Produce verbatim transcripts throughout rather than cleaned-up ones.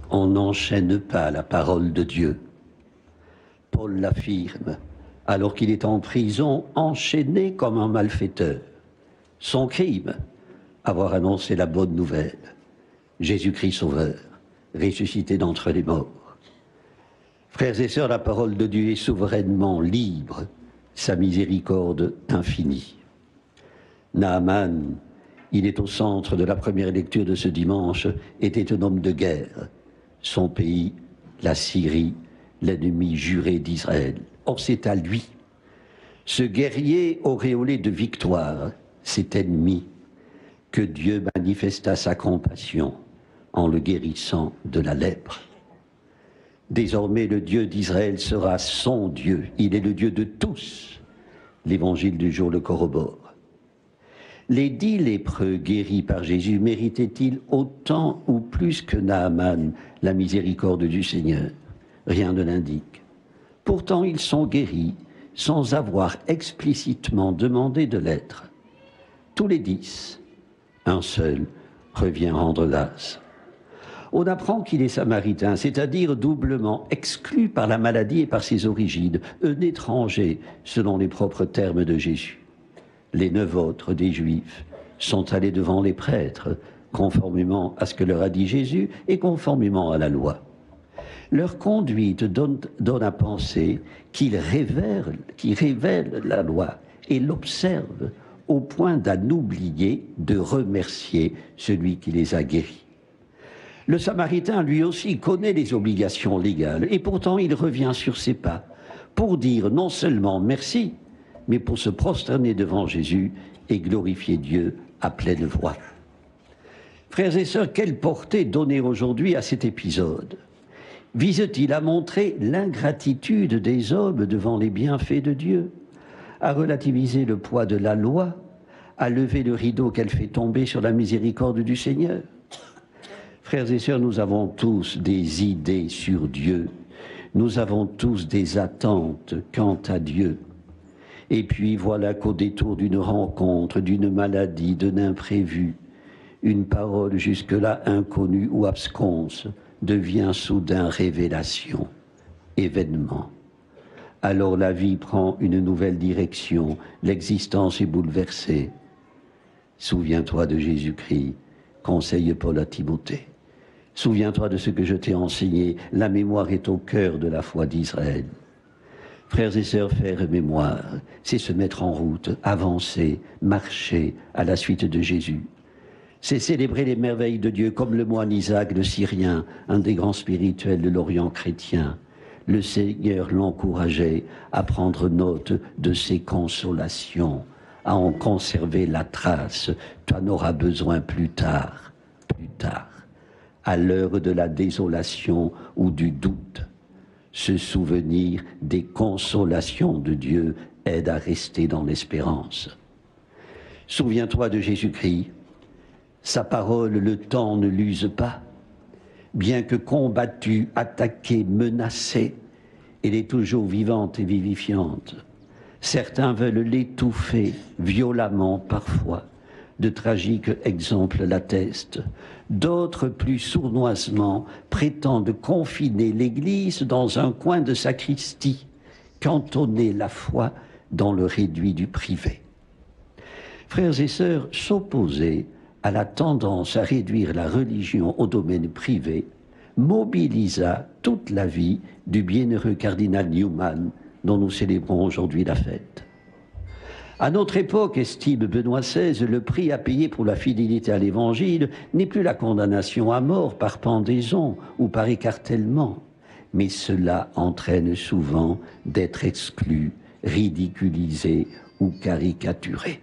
On n'enchaîne pas la parole de Dieu. Paul l'affirme, alors qu'il est en prison, enchaîné comme un malfaiteur. Son crime, avoir annoncé la bonne nouvelle. Jésus-Christ Sauveur, ressuscité d'entre les morts. Frères et sœurs, la parole de Dieu est souverainement libre, sa miséricorde infinie. Naaman, il est au centre de la première lecture de ce dimanche, était un homme de guerre. Son pays, la Syrie, l'ennemi juré d'Israël. Or, c'est à lui, ce guerrier auréolé de victoire, cet ennemi, que Dieu manifesta sa compassion en le guérissant de la lèpre. Désormais, le Dieu d'Israël sera son Dieu. Il est le Dieu de tous. L'évangile du jour le corrobore. Les dix lépreux guéris par Jésus méritaient-ils autant ou plus que Naaman la miséricorde du Seigneur? Rien ne l'indique. Pourtant, ils sont guéris sans avoir explicitement demandé de l'être. Tous les dix, un seul revient rendre grâce. On apprend qu'il est samaritain, c'est-à-dire doublement exclu par la maladie et par ses origines, un étranger selon les propres termes de Jésus. Les neuf autres des Juifs sont allés devant les prêtres, conformément à ce que leur a dit Jésus et conformément à la loi. Leur conduite donne, donne à penser qu'ils révèlent, qu'ils révèlent la loi et l'observent au point d'en oublier de remercier celui qui les a guéris. Le Samaritain, lui aussi, connaît les obligations légales et pourtant il revient sur ses pas pour dire non seulement merci, mais pour se prosterner devant Jésus et glorifier Dieu à pleine voix. Frères et sœurs, quelle portée donner aujourd'hui à cet épisode? Vise-t-il à montrer l'ingratitude des hommes devant les bienfaits de Dieu, à relativiser le poids de la loi, à lever le rideau qu'elle fait tomber sur la miséricorde du Seigneur? Frères et sœurs, nous avons tous des idées sur Dieu, nous avons tous des attentes quant à Dieu. Et puis voilà qu'au détour d'une rencontre, d'une maladie, d'un imprévu, une parole jusque-là inconnue ou absconse devient soudain révélation, événement. Alors la vie prend une nouvelle direction, l'existence est bouleversée. Souviens-toi de Jésus-Christ, conseille Paul à Timothée. Souviens-toi de ce que je t'ai enseigné, la mémoire est au cœur de la foi d'Israël. Frères et sœurs, faire mémoire, c'est se mettre en route, avancer, marcher à la suite de Jésus. C'est célébrer les merveilles de Dieu comme le moine Isaac le Syrien, un des grands spirituels de l'Orient chrétien. Le Seigneur l'encourageait à prendre note de ses consolations, à en conserver la trace. Tu en auras besoin plus tard, plus tard, à l'heure de la désolation ou du doute. Se souvenir des consolations de Dieu aide à rester dans l'espérance. Souviens-toi de Jésus-Christ. Sa parole, le temps ne l'use pas. Bien que combattue, attaquée, menacée, elle est toujours vivante et vivifiante. Certains veulent l'étouffer violemment parfois. De tragiques exemples l'attestent. D'autres, plus sournoisement, prétendent confiner l'Église dans un coin de sacristie, cantonner la foi dans le réduit du privé. Frères et sœurs, s'opposer à la tendance à réduire la religion au domaine privé mobilisa toute la vie du bienheureux cardinal Newman, dont nous célébrons aujourd'hui la fête. À notre époque, estime Benoît seize, le prix à payer pour la fidélité à l'Évangile n'est plus la condamnation à mort par pendaison ou par écartèlement, mais cela entraîne souvent d'être exclu, ridiculisé ou caricaturé.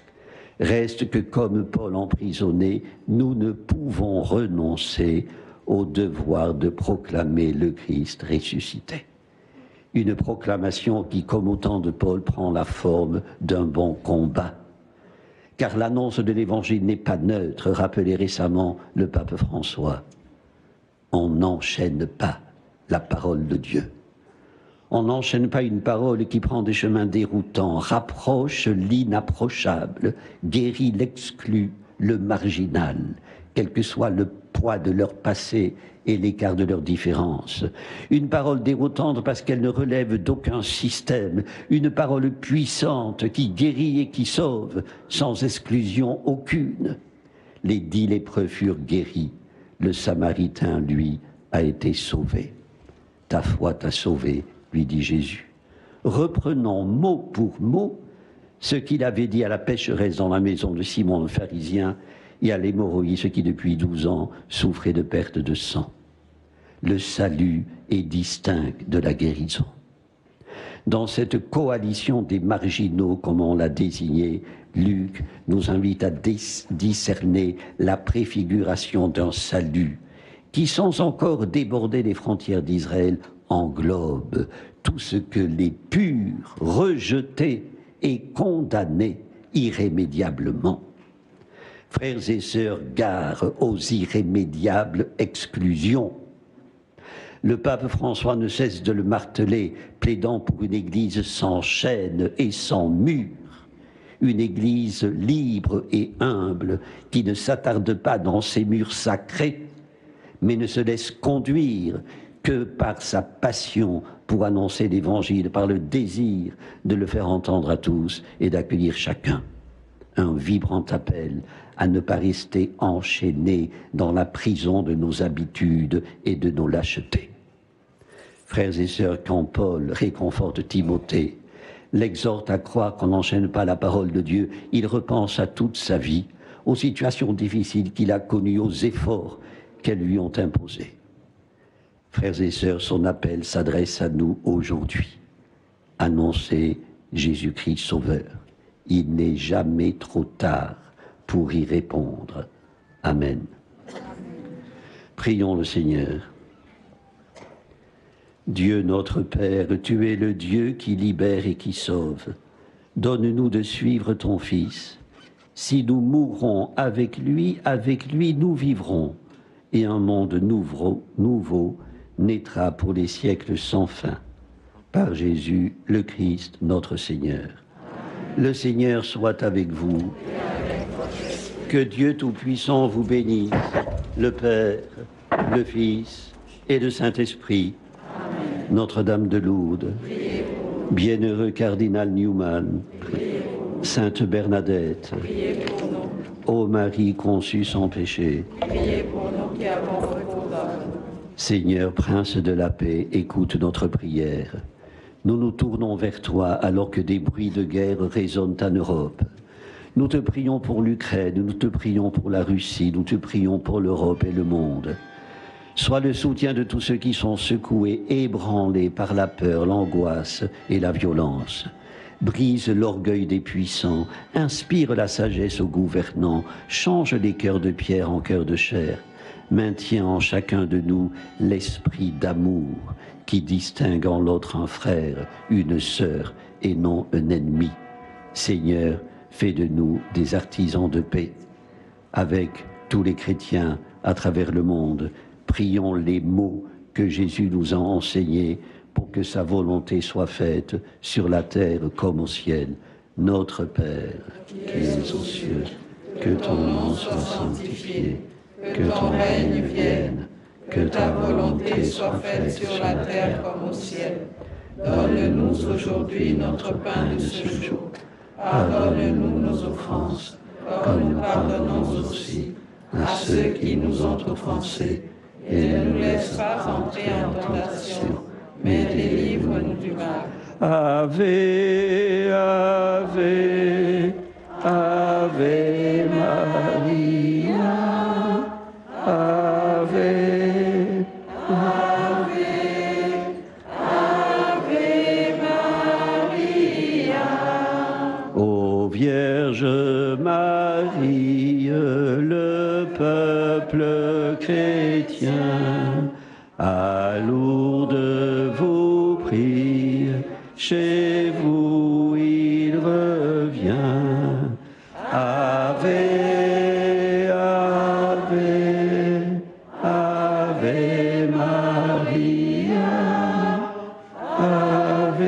Reste que, comme Paul emprisonné, nous ne pouvons renoncer au devoir de proclamer le Christ ressuscité. Une proclamation qui, comme au temps de Paul, prend la forme d'un bon combat. Car l'annonce de l'Évangile n'est pas neutre, rappelait récemment le pape François. On n'enchaîne pas la parole de Dieu. On n'enchaîne pas une parole qui prend des chemins déroutants, rapproche l'inapprochable, guérit l'exclu, le marginal, quel que soit le poids de leur passé et l'écart de leurs différences. Une parole déroutante parce qu'elle ne relève d'aucun système, une parole puissante qui guérit et qui sauve, sans exclusion aucune. Les dix lépreux furent guéris, le Samaritain, lui, a été sauvé. Ta foi t'a sauvé, lui dit Jésus. Reprenons mot pour mot ce qu'il avait dit à la pécheresse dans la maison de Simon le pharisien et à l'hémorroïde qui depuis douze ans souffrait de perte de sang. Le salut est distinct de la guérison. Dans cette coalition des marginaux, comme on l'a désigné, Luc nous invite à discerner la préfiguration d'un salut qui, sans encore déborder les frontières d'Israël, englobe tout ce que les purs, rejetés et condamnés irrémédiablement. Frères et sœurs, gare aux irrémédiables exclusions. Le pape François ne cesse de le marteler, plaidant pour une église sans chaîne et sans mur, une église libre et humble qui ne s'attarde pas dans ses murs sacrés, mais ne se laisse conduire que par sa passion pour annoncer l'Évangile, par le désir de le faire entendre à tous et d'accueillir chacun. Un vibrant appel à ne pas rester enchaîné dans la prison de nos habitudes et de nos lâchetés. Frères et sœurs, quand Paul réconforte Timothée, l'exhorte à croire qu'on n'enchaîne pas la parole de Dieu, il repense à toute sa vie, aux situations difficiles qu'il a connues, aux efforts qu'elles lui ont imposés. Frères et sœurs, son appel s'adresse à nous aujourd'hui. Annoncer Jésus-Christ Sauveur. Il n'est jamais trop tard pour y répondre. Amen. Amen. Prions le Seigneur. Dieu notre Père, tu es le Dieu qui libère et qui sauve. Donne-nous de suivre ton Fils. Si nous mourrons avec lui, avec lui nous vivrons, et un monde nouveau, nouveau naîtra pour les siècles sans fin. Par Jésus, le Christ, notre Seigneur. Le Seigneur soit avec vous. Que Dieu Tout-Puissant vous bénisse, le Père, le Fils et le Saint-Esprit. Notre-Dame de Lourdes, bienheureux cardinal Newman, Sainte Bernadette, ô Marie conçue sans péché, Seigneur, Prince de la paix, écoute notre prière. Nous nous tournons vers toi alors que des bruits de guerre résonnent en Europe. Nous te prions pour l'Ukraine, nous te prions pour la Russie, nous te prions pour l'Europe et le monde. Sois le soutien de tous ceux qui sont secoués, ébranlés par la peur, l'angoisse et la violence. Brise l'orgueil des puissants, inspire la sagesse aux gouvernants, change les cœurs de pierre en cœurs de chair. Maintiens en chacun de nous l'esprit d'amour qui distingue en l'autre un frère, une sœur et non un ennemi. Seigneur, fais de nous des artisans de paix. Avec tous les chrétiens à travers le monde, prions les mots que Jésus nous a enseignés pour que sa volonté soit faite sur la terre comme au ciel. Notre Père, qui es aux cieux, que ton nom soit sanctifié, que ton règne vienne, que ta volonté soit faite sur la terre comme au ciel. Donne-nous aujourd'hui notre pain de ce jour. Pardonne-nous nos offenses, comme nous pardonnons aussi à ceux qui nous ont offensés. Et ne nous laisse pas entrer en tentation, mais délivre-nous du mal. Ave, Ave, Ave Maria, Ave, Ave, Ave Maria. Ô Vierge Marie, le peuple chrétien, à Lourdes vous prie, chez vous il revient. Ave, Ave, Ave Maria, Ave,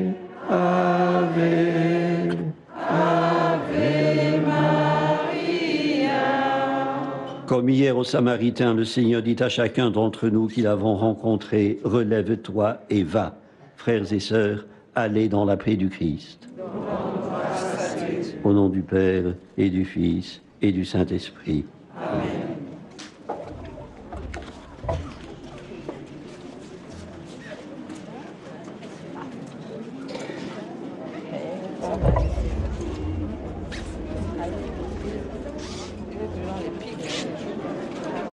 Ave, Ave Maria. Comme hier au Samaritain, le Seigneur dit à chacun d'entre nous qui l'avons rencontré, relève-toi et va. Frères et sœurs, allez dans la paix du Christ. Au nom du Père et du Fils et du Saint-Esprit. Amen.